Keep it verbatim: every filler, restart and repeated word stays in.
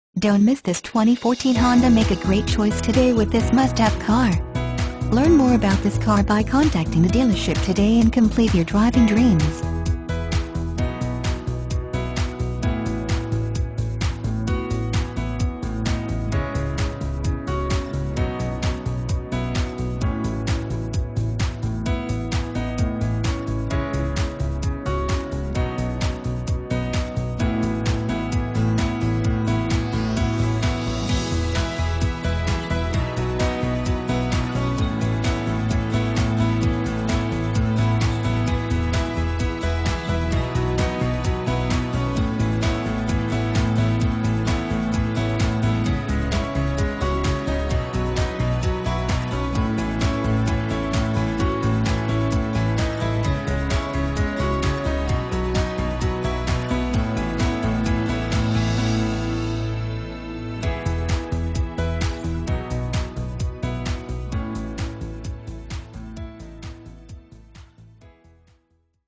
Don't miss this twenty fourteen Honda. Make a great choice today with this must-have car. Learn more about this car by contacting the dealership today and complete your driving dreams.